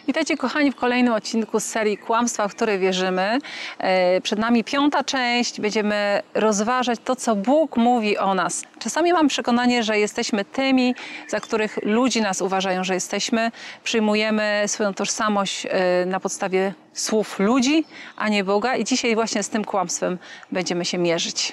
Witajcie kochani w kolejnym odcinku z serii Kłamstwa, w które wierzymy. Przed nami 5. część. Będziemy rozważać to, co Bóg mówi o nas. Czasami mam przekonanie, że jesteśmy tymi, za których ludzie nas uważają, że jesteśmy. Przyjmujemy swoją tożsamość na podstawie słów ludzi, a nie Boga. I dzisiaj właśnie z tym kłamstwem będziemy się mierzyć.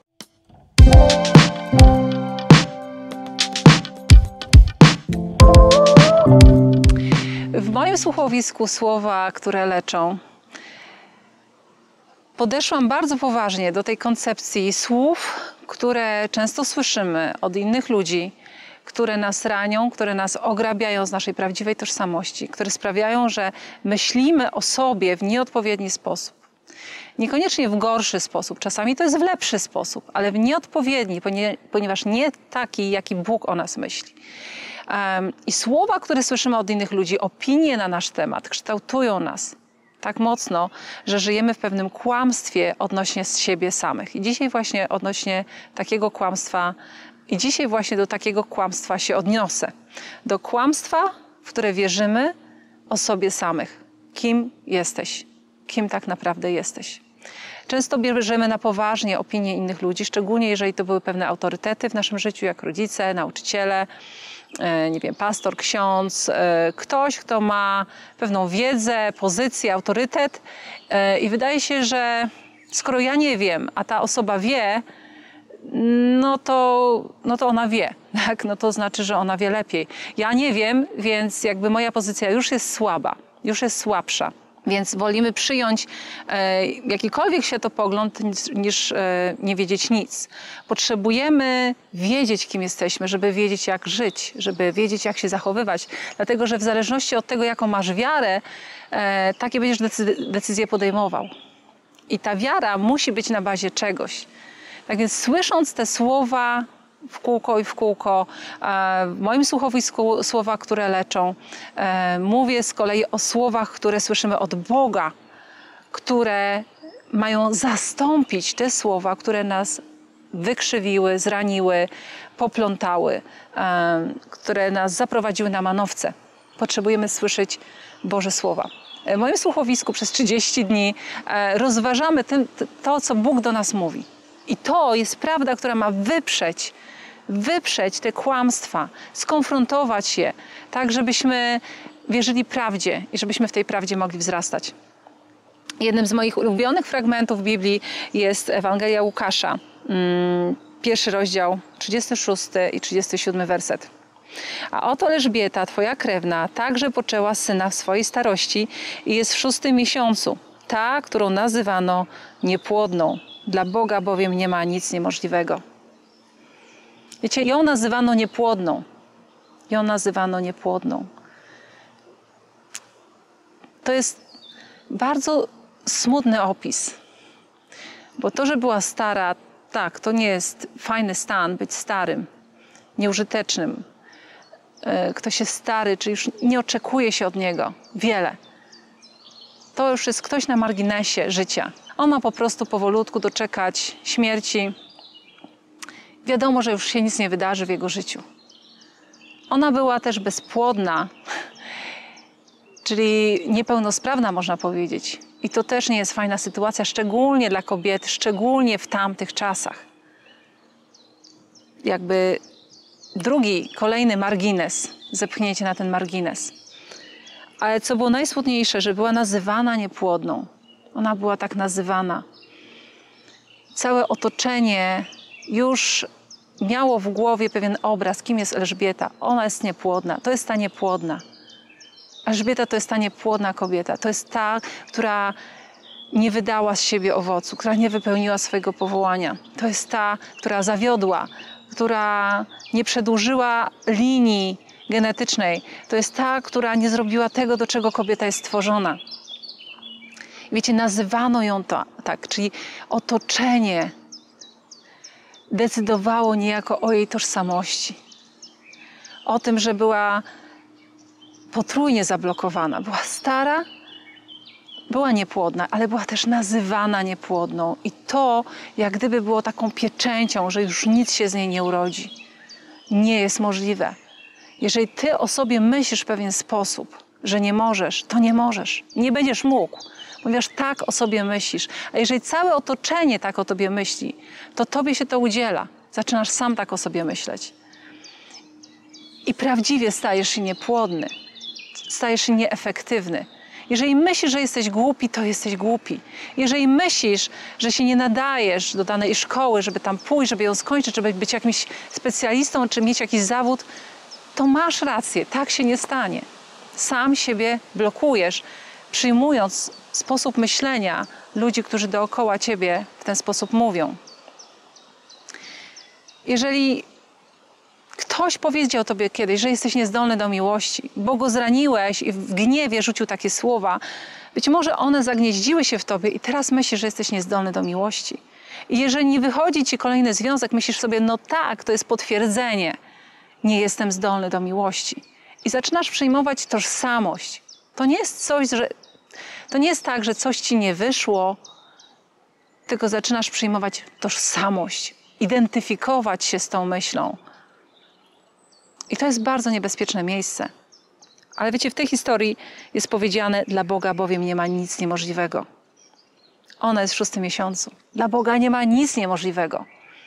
W moim słuchowisku Słowa, które leczą, podeszłam bardzo poważnie do tej koncepcji słów, które często słyszymy od innych ludzi, które nas ranią, które nas ograbiają z naszej prawdziwej tożsamości, które sprawiają, że myślimy o sobie w nieodpowiedni sposób. Niekoniecznie w gorszy sposób, czasami to jest w lepszy sposób, ale w nieodpowiedni, ponieważ nie taki, jaki Bóg o nas myśli. I słowa, które słyszymy od innych ludzi, opinie na nasz temat, kształtują nas tak mocno, że żyjemy w pewnym kłamstwie odnośnie siebie samych. I dzisiaj właśnie odnośnie takiego kłamstwa, i dzisiaj właśnie do takiego kłamstwa się odniosę. Do kłamstwa, w które wierzymy o sobie samych. Kim jesteś? Kim tak naprawdę jesteś? Często bierzemy na poważnie opinie innych ludzi, szczególnie jeżeli to były pewne autorytety w naszym życiu, jak rodzice, nauczyciele, nie wiem, pastor, ksiądz, ktoś, kto ma pewną wiedzę, pozycję, autorytet i wydaje się, że skoro ja nie wiem, a ta osoba wie, no to ona wie, tak? No to znaczy, że ona wie lepiej. Ja nie wiem, więc jakby moja pozycja już jest słaba, już jest słabsza. Więc wolimy przyjąć jakikolwiek światopogląd niż nie wiedzieć nic. Potrzebujemy wiedzieć, kim jesteśmy, żeby wiedzieć, jak żyć, żeby wiedzieć, jak się zachowywać. Dlatego, że w zależności od tego, jaką masz wiarę, takie będziesz decyzje podejmował. I ta wiara musi być na bazie czegoś. Tak więc słysząc te słowa w kółko i w kółko, w moim słuchowisku słowa, które leczą, mówię z kolei o słowach, które słyszymy od Boga, które mają zastąpić te słowa, które nas wykrzywiły, zraniły, poplątały, które nas zaprowadziły na manowce. Potrzebujemy słyszeć Boże słowa. W moim słuchowisku przez 30 dni rozważamy to, co Bóg do nas mówi. I to jest prawda, która ma wyprzeć te kłamstwa, skonfrontować je, tak żebyśmy wierzyli prawdzie i żebyśmy w tej prawdzie mogli wzrastać. Jednym z moich ulubionych fragmentów Biblii jest Ewangelia Łukasza, 1 rozdział, 36 i 37 werset. A oto Elżbieta, twoja krewna, także poczęła syna w swojej starości i jest w 6. miesiącu, ta, którą nazywano niepłodną. Dla Boga bowiem nie ma nic niemożliwego. Wiecie, ją nazywano niepłodną. Ją nazywano niepłodną. To jest bardzo smutny opis. Bo to, że była stara, tak, to nie jest fajny stan być starym, nieużytecznym. Ktoś jest stary, czy już nie oczekuje się od niego wiele. To już jest ktoś na marginesie życia. On ma po prostu powolutku doczekać śmierci. Wiadomo, że już się nic nie wydarzy w jego życiu. Ona była też bezpłodna, czyli niepełnosprawna, można powiedzieć. I to też nie jest fajna sytuacja, szczególnie dla kobiety, szczególnie w tamtych czasach. Jakby kolejny margines, zepchnięcie na ten margines. Ale co było najsmutniejsze, że była nazywana niepłodną. Ona była tak nazywana. Całe otoczenie już miało w głowie pewien obraz, kim jest Elżbieta. Ona jest niepłodna, to jest ta niepłodna. Elżbieta to jest ta niepłodna kobieta. To jest ta, która nie wydała z siebie owocu, która nie wypełniła swojego powołania. To jest ta, która zawiodła, która nie przedłużyła linii genetycznej. To jest ta, która nie zrobiła tego, do czego kobieta jest stworzona. Wiecie, nazywano ją tak, czyli otoczenie decydowało niejako o jej tożsamości. O tym, że była potrójnie zablokowana. Była stara, była niepłodna, ale była też nazywana niepłodną. I to jak gdyby było taką pieczęcią, że już nic się z niej nie urodzi. Nie jest możliwe. Jeżeli ty o sobie myślisz w pewien sposób, że nie możesz, to nie możesz. Nie będziesz mógł, ponieważ tak o sobie myślisz. A jeżeli całe otoczenie tak o tobie myśli, to tobie się to udziela. Zaczynasz sam tak o sobie myśleć. I prawdziwie stajesz się niepłodny. Stajesz się nieefektywny. Jeżeli myślisz, że jesteś głupi, to jesteś głupi. Jeżeli myślisz, że się nie nadajesz do danej szkoły, żeby tam pójść, żeby ją skończyć, żeby być jakimś specjalistą, czy mieć jakiś zawód, to masz rację, tak się nie stanie. Sam siebie blokujesz, przyjmując sposób myślenia ludzi, którzy dookoła ciebie w ten sposób mówią. Jeżeli ktoś powiedział tobie kiedyś, że jesteś niezdolny do miłości, bo go zraniłeś i w gniewie rzucił takie słowa, być może one zagnieździły się w tobie i teraz myślisz, że jesteś niezdolny do miłości. I jeżeli nie wychodzi ci kolejny związek, myślisz sobie, no tak, to jest potwierdzenie. Nie jestem zdolny do miłości. I zaczynasz przyjmować tożsamość. To nie jest coś, to nie jest tak, że coś ci nie wyszło, tylko zaczynasz przyjmować tożsamość, identyfikować się z tą myślą. I to jest bardzo niebezpieczne miejsce. Ale wiecie, w tej historii jest powiedziane, dla Boga bowiem nie ma nic niemożliwego. Ona jest w 6. miesiącu. Dla Boga nie ma nic niemożliwego.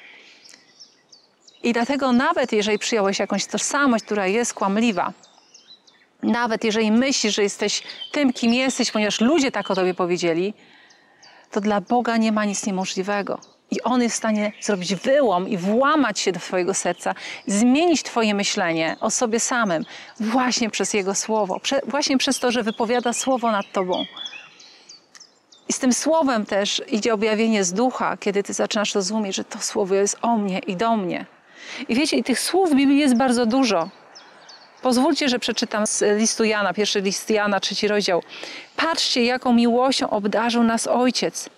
I dlatego nawet jeżeli przyjąłeś jakąś tożsamość, która jest kłamliwa, nawet jeżeli myślisz, że jesteś tym, kim jesteś, ponieważ ludzie tak o tobie powiedzieli, to dla Boga nie ma nic niemożliwego. I On jest w stanie zrobić wyłom i włamać się do twojego serca, zmienić twoje myślenie o sobie samym właśnie przez Jego Słowo, właśnie przez to, że wypowiada Słowo nad tobą. I z tym Słowem też idzie objawienie z Ducha, kiedy ty zaczynasz rozumieć, że to Słowo jest o mnie i do mnie. I wiecie, i tych słów w Biblii jest bardzo dużo. Pozwólcie, że przeczytam z listu Jana, 1 list Jana, 3 rozdział. Patrzcie, jaką miłością obdarzył nas Ojciec,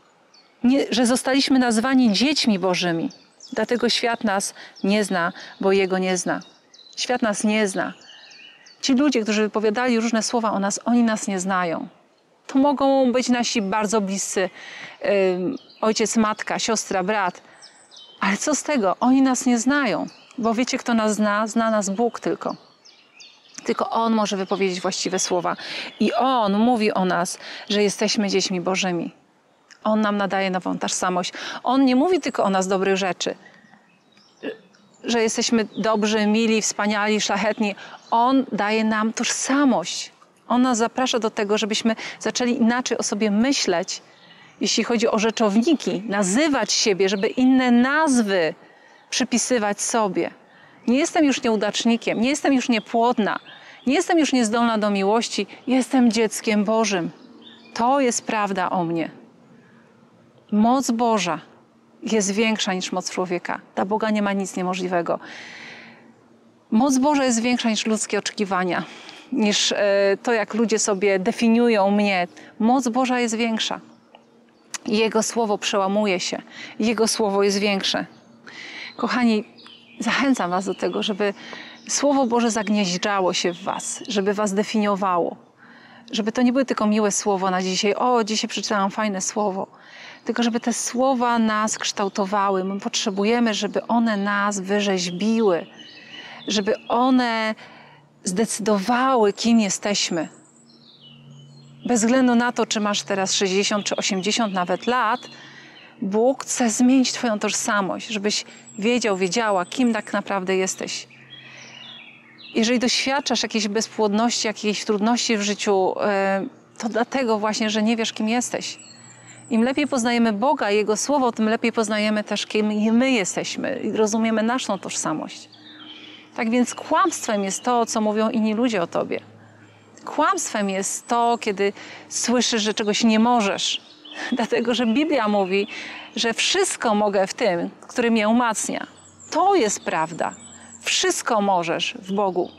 że zostaliśmy nazwani dziećmi Bożymi. Dlatego świat nas nie zna, bo Jego nie zna. Świat nas nie zna. Ci ludzie, którzy wypowiadali różne słowa o nas, oni nas nie znają. To mogą być nasi bardzo bliscy ojciec, matka, siostra, brat. Ale co z tego? Oni nas nie znają. Bo wiecie, kto nas zna? Zna nas Bóg tylko. Tylko On może wypowiedzieć właściwe słowa. I On mówi o nas, że jesteśmy dziećmi Bożymi. On nam nadaje nową tożsamość. On nie mówi tylko o nas dobrych rzeczy. Że jesteśmy dobrzy, mili, wspaniali, szlachetni. On daje nam tożsamość. On nas zaprasza do tego, żebyśmy zaczęli inaczej o sobie myśleć, jeśli chodzi o rzeczowniki, nazywać siebie, żeby inne nazwy przypisywać sobie. Nie jestem już nieudacznikiem, nie jestem już niepłodna, nie jestem już niezdolna do miłości, jestem dzieckiem Bożym. To jest prawda o mnie. Moc Boża jest większa niż moc człowieka. Dla Boga nie ma nic niemożliwego. Moc Boża jest większa niż ludzkie oczekiwania, niż to, jak ludzie sobie definiują mnie. Moc Boża jest większa. Jego Słowo przełamuje się. Jego Słowo jest większe. Kochani, zachęcam was do tego, żeby Słowo Boże zagnieżdżało się w was, żeby was definiowało. Żeby to nie były tylko miłe słowa na dzisiaj. O, dzisiaj przeczytałam fajne słowo. Tylko żeby te słowa nas kształtowały. My potrzebujemy, żeby one nas wyrzeźbiły. Żeby one zdecydowały, kim jesteśmy. Bez względu na to, czy masz teraz 60 czy 80 nawet lat, Bóg chce zmienić twoją tożsamość, żebyś wiedziała, kim tak naprawdę jesteś. Jeżeli doświadczasz jakiejś bezpłodności, jakiejś trudności w życiu, to dlatego właśnie, że nie wiesz, kim jesteś. Im lepiej poznajemy Boga i Jego Słowo, tym lepiej poznajemy też, kim my jesteśmy i rozumiemy naszą tożsamość. Tak więc kłamstwem jest to, co mówią inni ludzie o tobie. Kłamstwem jest to, kiedy słyszysz, że czegoś nie możesz. Dlatego, że Biblia mówi, że wszystko mogę w tym, który mnie umacnia. To jest prawda. Wszystko możesz w Bogu.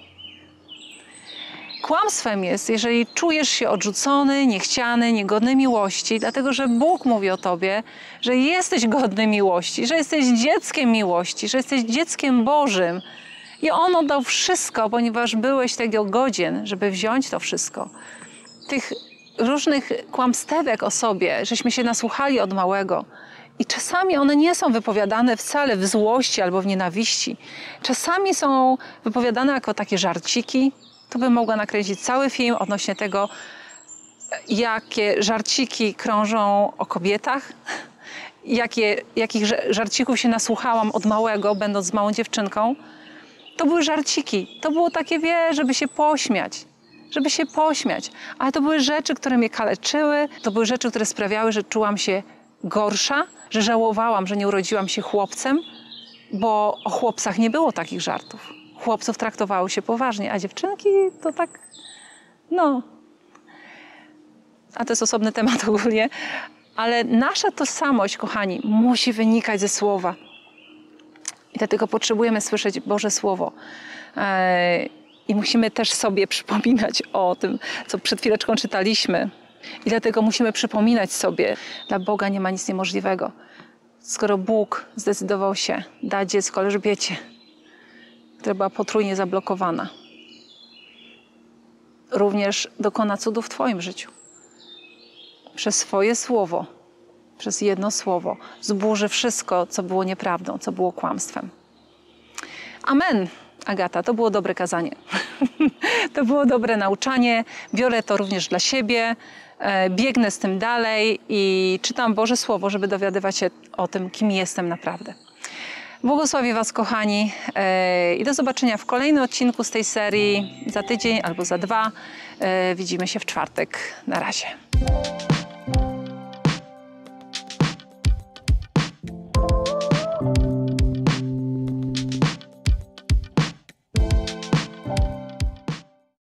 Kłamstwem jest, jeżeli czujesz się odrzucony, niechciany, niegodny miłości, dlatego, że Bóg mówi o tobie, że jesteś godny miłości, że jesteś dzieckiem miłości, że jesteś dzieckiem Bożym. I On oddał wszystko, ponieważ byłeś tego godzien, żeby wziąć to wszystko. Tych różnych kłamstewek o sobie, żeśmy się nasłuchali od małego. I czasami one nie są wypowiadane wcale w złości albo w nienawiści. Czasami są wypowiadane jako takie żarciki, to bym mogła nakręcić cały film odnośnie tego, jakie żarciki krążą o kobietach, jakich żarcików się nasłuchałam od małego, będąc małą dziewczynką. To były żarciki, to było takie, żeby się pośmiać. Żeby się pośmiać. Ale to były rzeczy, które mnie kaleczyły, to były rzeczy, które sprawiały, że czułam się gorsza, że żałowałam, że nie urodziłam się chłopcem, bo o chłopcach nie było takich żartów. Chłopców traktowało się poważnie, a dziewczynki to tak, no. A to jest osobny temat ogólnie. Ale nasza tożsamość, kochani, musi wynikać ze Słowa. I dlatego potrzebujemy słyszeć Boże Słowo. I musimy też sobie przypominać o tym, co przed chwileczką czytaliśmy. I dlatego musimy przypominać sobie, dla Boga nie ma nic niemożliwego. Skoro Bóg zdecydował się dać dziecko Elżbiecie, która była potrójnie zablokowana, również dokona cudów w Twoim życiu. Przez swoje słowo, przez jedno słowo zburzy wszystko, co było nieprawdą, co było kłamstwem. Amen. Agata, to było dobre kazanie. To było dobre nauczanie. Biorę to również dla siebie. Biegnę z tym dalej i czytam Boże Słowo, żeby dowiadywać się o tym, kim jestem naprawdę. Błogosławię Was, kochani, i do zobaczenia w kolejnym odcinku z tej serii za tydzień albo za 2. Widzimy się w czwartek. Na razie.